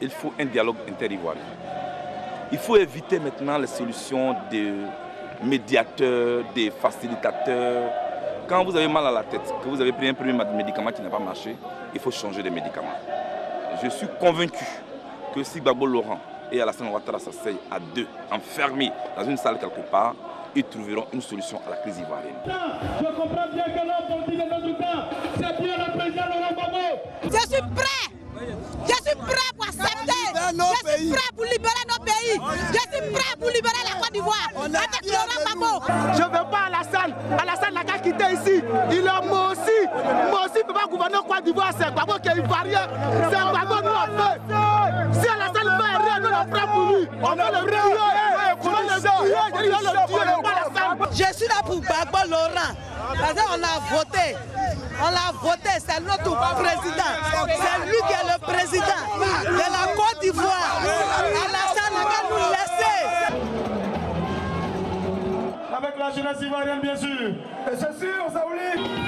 il faut un dialogue inter-ivoirien. Il faut éviter maintenant les solutions des médiateurs, des facilitateurs. Quand vous avez mal à la tête, que vous avez pris un premier médicament qui n'a pas marché, il faut changer de médicament. Je suis convaincu que si Gbagbo Laurent et Alassane Ouattara s'asseyent à deux, enfermés dans une salle quelque part, ils trouveront une solution à la crise ivoirienne. Je comprends bien que l'homme politique de notre temps, c'est bien le président Laurent Gbagbo. Je suis prêt. Je suis prêt pour accepter. Je suis prêt pour libérer nos pays. Je suis prêt pour libérer la Côte d'Ivoire avec Laurent Gbagbo. Je ne veux pas Alassane. Alassane n'a qu'à quitter ici. Il est moi aussi. Moi aussi, je ne peux pas gouverner Côte d'Ivoire. C'est Gbagbo qui est ivoirien. C'est Gbagbo nous a fait. Si Alassane ne fait rien, nous le ferons pour lui. On va le tuer. Je suis là pour Gbagbo Laurent. Parce qu'on a voté. On l'a voté, c'est notre président. C'est lui qui est le président de la Côte d'Ivoire. Alassane n'a qu'à nous laisser. Avec la jeunesse ivoirienne, bien sûr. Et c'est sûr, Saouli.